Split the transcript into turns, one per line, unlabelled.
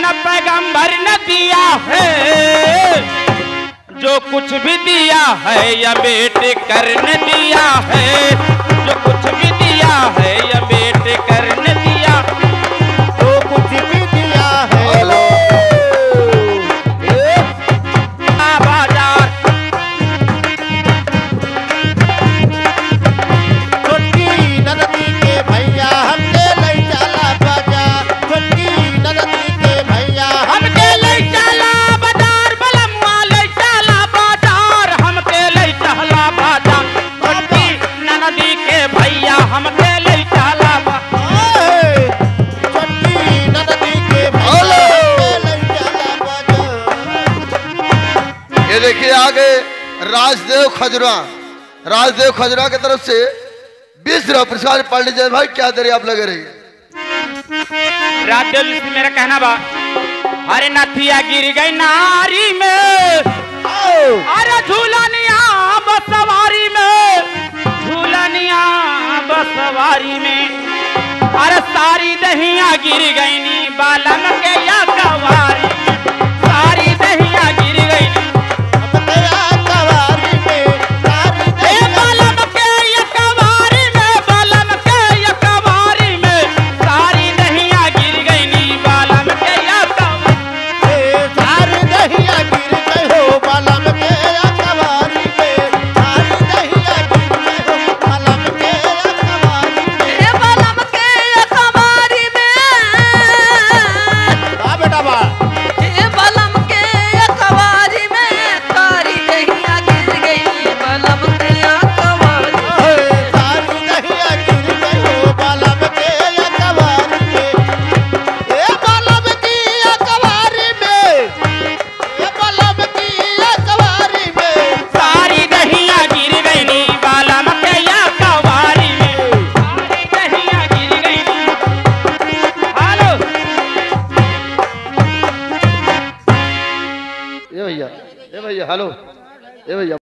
न पैगंबर ने दिया है, जो कुछ भी दिया है या बेटे करने दिया है, जो कुछ भी दिया है या बेटे करने दिया,
जो कुछ भी दिया है
बाजार
छोटकी ननदी के भैया हमके ले चला बाजार, छोटकी ननदी के भैया
हमके ले चला बाजार, बलम्मा ले चला बाजार, हमके ले चला बाजार, छोटकी ननदी के भैया हमके ले चला बाजार,
छोटकी ननदी के भैया हमके ले चला बाजार।
ये देखिए आगे राजदेव खजरा, राजदेव खजरा की तरफ से 20 रुपये पुरस्कार पढ़ लीजिए भाई, क्या देर आप लगे रहिए।
राजदेव से मेरा कहना बा, अरे नथिया गिर गई नारी में, अरे झूलनिया बसवारी में, झूलनिया बसवारी में, अरे सारी दहिया गिर गई नी बालन के या कवारी में, सारी दहिया गिर गई नी
कवारी में, सारी
बालन के या कवारी में, बालन के या कवारी में, सारी दहिया गिर गई नी बालन के या कवारी,
सारी दहिया गिर गई हो बालम के कवारी में, सारी दहिया गिर गई हो बालम के कवारी में,
बालम के कवारी में,
का बेटा बा
बालम के कवारी में, सारी दहिया गिर गई बालम के कवारी में,
सारी दहिया गिर गई हो बालम के कवारी में, ए बालम की कवारी में, ए बालम की कवारी में,
सारी दहिया गिर गई नी बालम के या कवारी में, सारी दहिया गिर गई नी। हेलो
ये भैया हेलो, ये भैया